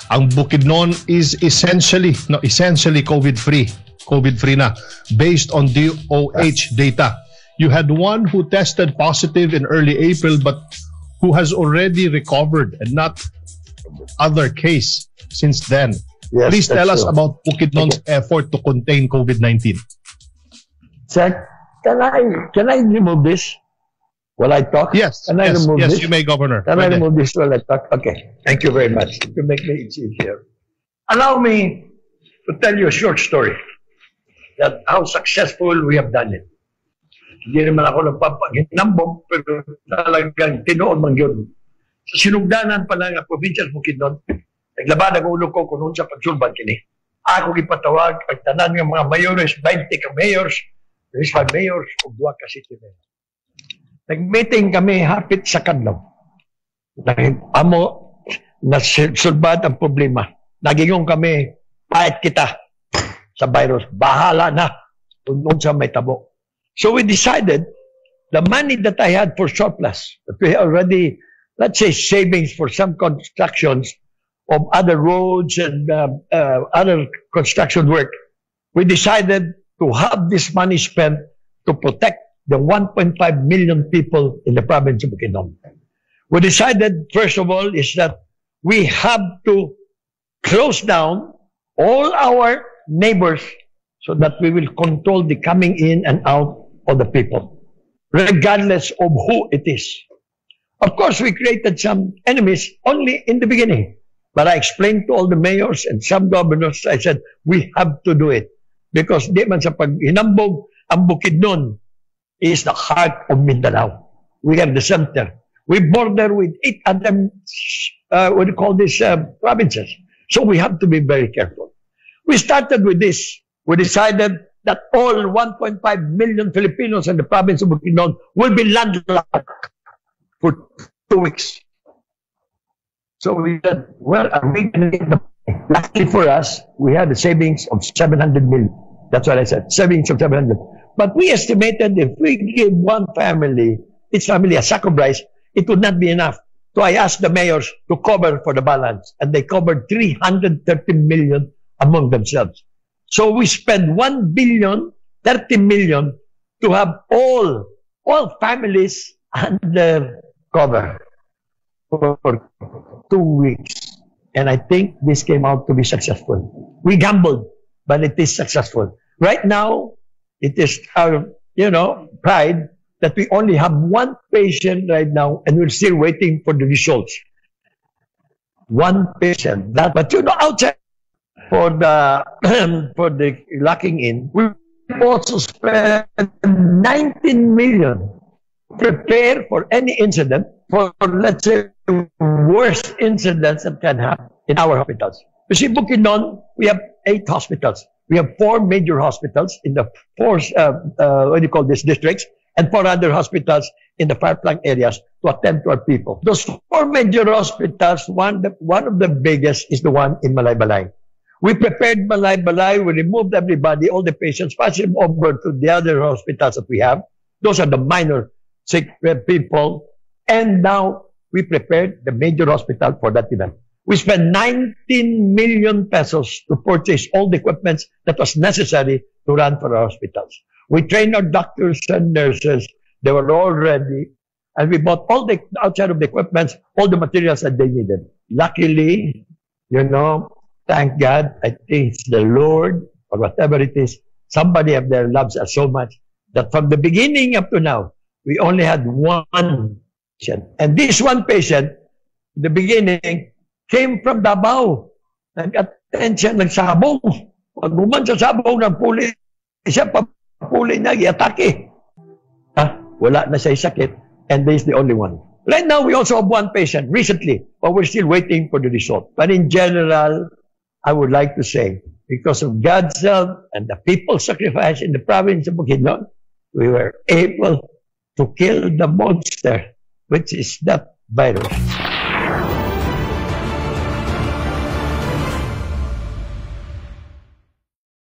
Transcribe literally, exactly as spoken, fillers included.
Ang Bukidnon is essentially, no, essentially COVID-free. COVID-free na, based on D O H data. You had one who tested positive in early April, but who has already recovered, and not other case since then. Yes, Please tell us true. about Bukidnon's okay. effort to contain COVID nineteen. Sir, can I can I remove this while I talk? Yes, can I yes, remove yes, this? you may, Governor. Can Pwede. I remove this while I talk? Okay, thank you very much to make me easier. Allow me to tell you a short story that how successful we have done it. Hindi naman ako nagpapaginambong, pero talagang tinoon man yun. Sa sinugdanan pa lang ang provincial Bukidnon, naglabad ang ulo ko kung sa pagsulban kini. Ako ipatawag ang tanan ng mga mayores, twenty ka mayors, municipal mayors, o duwa ka city mayors. Nag-meeting kami hapit sa Kadlaw. Amo, nasulbad ang problema. Nagingong kami, pahit kita sa virus. Bahala na kung sa may tabo. So we decided the money that I had for surplus, that we already, let's say, savings for some constructions of other roads and uh, uh, other construction work, we decided to have this money spent to protect the one point five million people in the province of Bukidnon. We decided, first of all, is that we have to close down all our neighbors so that we will control the coming in and out of the people, regardless of who it is. Of course, we created some enemies only in the beginning. But I explained to all the mayors and some governors, I said, we have to do it. Because di man sa pag hinambog, ang Bukidnon is the heart of Mindanao. We are the center. We border with eight other, uh, what do you call this, uh, provinces. So we have to be very careful. We started with this. We decided that all one point five million Filipinos in the province of Bukidnon will be landlocked for two weeks. So we said, well, are we going to get the... Luckily for us, we had a savings of seven hundred million. That's what I said, savings of seven hundred. But we estimated if we give one family, each family a sack of rice, it would not be enough. So I asked the mayors to cover for the balance, and they covered three hundred thirty million among themselves. So we spent one billion thirty million to have all, all families under cover for, for two weeks. And I think this came out to be successful. We gambled, but it is successful. Right now, it is our, you know, pride that we only have one patient right now and we're still waiting for the results. One patient. That, but you know, outside for the for the locking in, we also spent nineteen million to prepare for any incident, for let's say worst incidents that can happen in our hospitals. You see, Bukidnon, we have eight hospitals. We have four major hospitals in the four, uh, uh, what do you call this, districts, and four other hospitals in the far-flung areas to attend to our people. Those four major hospitals, one, the, one of the biggest is the one in Malaybalay. We prepared Malaybalay, we removed everybody, all the patients, passed them over to the other hospitals that we have. Those are the minor sick people. And now we prepared the major hospital for that event. We spent nineteen million pesos to purchase all the equipment that was necessary to run for our hospitals. We trained our doctors and nurses. They were all ready. And we bought all the outside of the equipment, all the materials that they needed. Luckily, you know, thank God, I think it's the Lord or whatever it is. Somebody up there loves us so much that from the beginning up to now, we only had one patient. And this one patient, the beginning, came from Davao. Nag-attend siya ng sabong. Pag buman sa sabong ng puli, siya pa puli niya, i-atake. Ha? Wala na siya sakit. And this is the only one. Right now, we also have one patient recently, but we're still waiting for the result. But in general, I would like to say, because of God's help and the people's sacrifice in the province of Bukidnon, we were able to kill the monster, which is that virus.